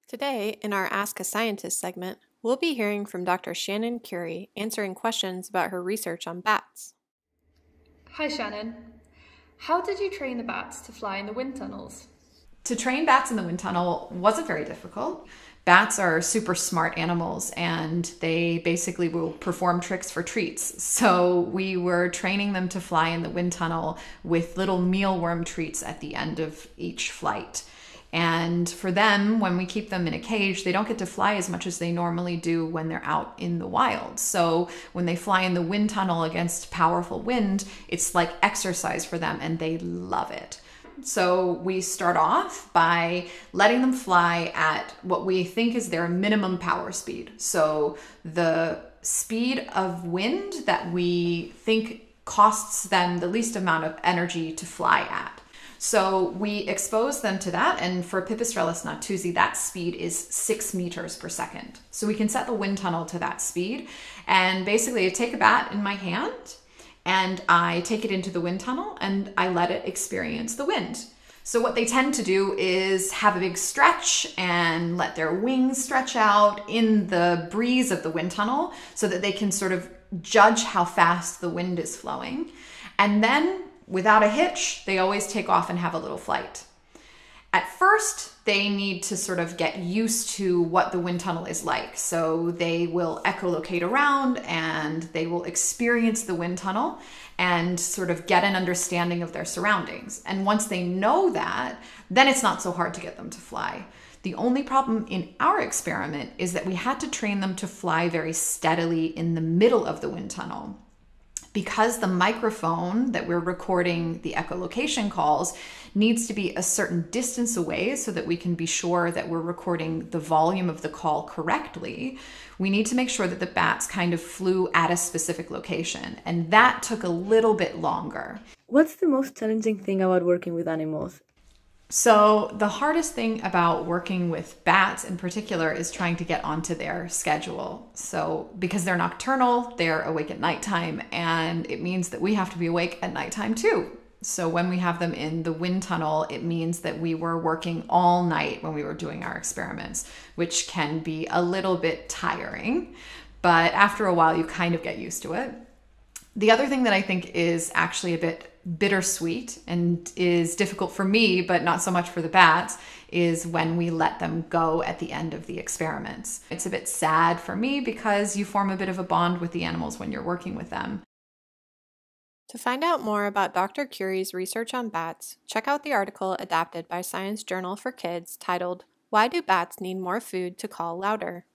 Today, in our Ask a Scientist segment, we'll be hearing from Dr. Shannon Currie answering questions about her research on bats. Hi Shannon. How did you train the bats to fly in the wind tunnels? To train bats in the wind tunnel wasn't very difficult. Bats are super smart animals and they basically will perform tricks for treats. So we were training them to fly in the wind tunnel with little mealworm treats at the end of each flight. And for them, when we keep them in a cage, they don't get to fly as much as they normally do when they're out in the wild. So when they fly in the wind tunnel against powerful wind, it's like exercise for them and they love it. So we start off by letting them fly at what we think is their minimum power speed. So the speed of wind that we think costs them the least amount of energy to fly at. So we expose them to that, and for Pipistrellus natuzzi, that speed is 6 meters per second. So we can set the wind tunnel to that speed, and basically I take a bat in my hand, and I take it into the wind tunnel, and I let it experience the wind. So what they tend to do is have a big stretch and let their wings stretch out in the breeze of the wind tunnel so that they can sort of judge how fast the wind is flowing. And then without a hitch, they always take off and have a little flight. At first, they need to sort of get used to what the wind tunnel is like. So they will echolocate around and they will experience the wind tunnel and sort of get an understanding of their surroundings. And once they know that, then it's not so hard to get them to fly. The only problem in our experiment is that we had to train them to fly very steadily in the middle of the wind tunnel. Because the microphone that we're recording the echolocation calls needs to be a certain distance away so that we can be sure that we're recording the volume of the call correctly, we need to make sure that the bats kind of flew at a specific location. And that took a little bit longer. What's the most challenging thing about working with animals? So the hardest thing about working with bats in particular is trying to get onto their schedule. So because they're nocturnal, they're awake at nighttime, and it means that we have to be awake at nighttime too. So when we have them in the wind tunnel, it means that we were working all night when we were doing our experiments, which can be a little bit tiring, but after a while you kind of get used to it. The other thing that I think is actually a bit bittersweet and is difficult for me, but not so much for the bats, is when we let them go at the end of the experiments. It's a bit sad for me because you form a bit of a bond with the animals when you're working with them. To find out more about Dr. Curie's research on bats, check out the article adapted by Science Journal for Kids titled, "Why Do Bats Need More Food to Call Louder?"